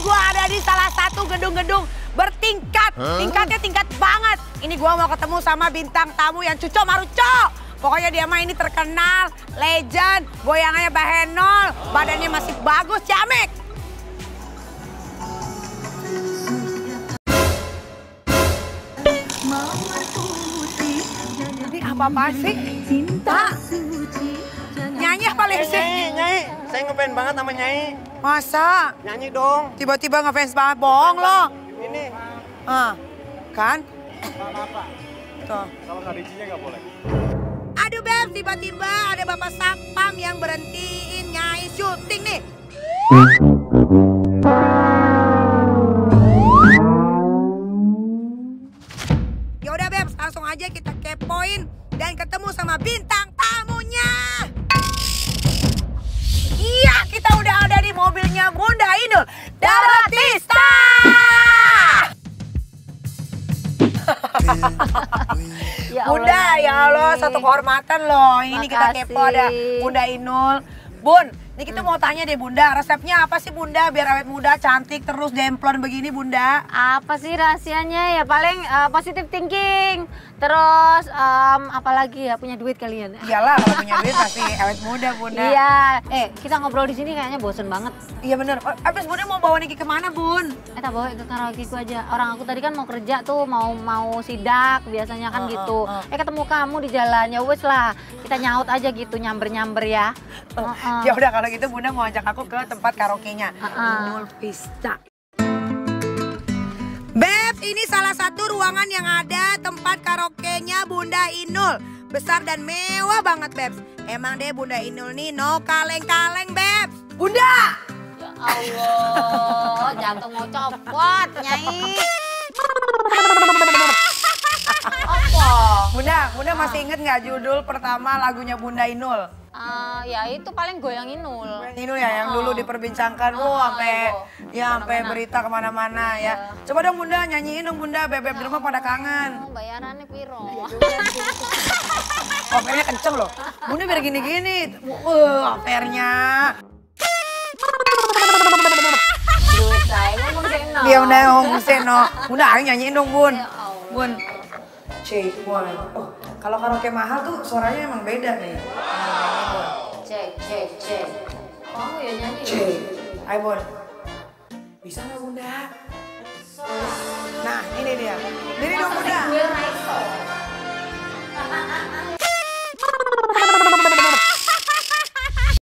gua ada di salah satu gedung-gedung bertingkat. Tingkatnya tingkat banget. Ini gua mau ketemu sama bintang tamu yang cuco maruco. Pokoknya dia mah ini terkenal, legend, goyangannya bahenol, badannya masih bagus, ciamik. Ini apa-apaan sih? Cinta. Nyanyi apa sih? Nyai, saya ngefans banget sama Nyai. Masa? Nyanyi dong. Tiba-tiba ngefans banget, bohong lo. Ini. Kan? Apa? Tuh. Kalau nggak rincinya nggak boleh. Aduh Beb, tiba-tiba ada Bapak Sapam yang berhentiin Nyai syuting nih. Yaudah Beb, langsung aja kita kepoin dan ketemu sama bintang tamunya. Iya, kita udah ada di mobilnya Bunda Inul Daratista. Ya Bunda, ya Allah, satu kehormatan loh. Ini kita kepo ada Bunda Inul. Bun, ini kita mau tanya deh Bunda, resepnya apa sih Bunda biar awet muda, cantik, terus demplon begini Bunda? Apa sih rahasianya? Ya paling positive thinking. Terus apalagi ya, punya duit kalian. Iyalah, kalau punya duit pasti awet muda Bunda. Iya, kita ngobrol di sini kayaknya bosen banget. Iya bener. Abis Bunda mau bawa Niki kemana Bun? Tak bawa ke karaoke ku aja. Orang aku tadi kan mau kerja tuh, mau sidak biasanya kan gitu. Ketemu kamu di jalan, ya wes lah. Kita nyaut aja gitu, nyamber-nyamber ya. Ya udah kalau gitu Bunda mau ajak aku ke tempat karaoke-nya. Inul Vista. Beb, ini salah satu ruangan yang ada tempat karaoke-nya Bunda Inul. Besar dan mewah banget, Beb. Emang deh Bunda Inul nih no kaleng-kaleng, Beb. Bunda! Ya Allah, jantung mau copot, Nyai. Apa? Bunda masih inget nggak judul pertama lagunya Bunda Inul? Ya itu paling goyang Inul. Inul ya yang dulu diperbincangkan, sampai berita kemana-mana ya. Coba dong Bunda nyanyiin dong Bunda, bebek di rumah pada kangen. Bayarannya piro? Afernya kenceng loh. Bunda biar gini-gini. Afernya. Duit saya ngomong seno. Dia udah ngomong seno. Bunda ayo nyanyiin dong Bun. Bun. Cek, oh kalau karaoke mahal tuh suaranya emang beda nih. Cek. Kamu ya nyanyi? Cek. Ayo Bun. Bisa nggak Bunda? Nah ini dia. Ini dong Bunda. Gue raiso.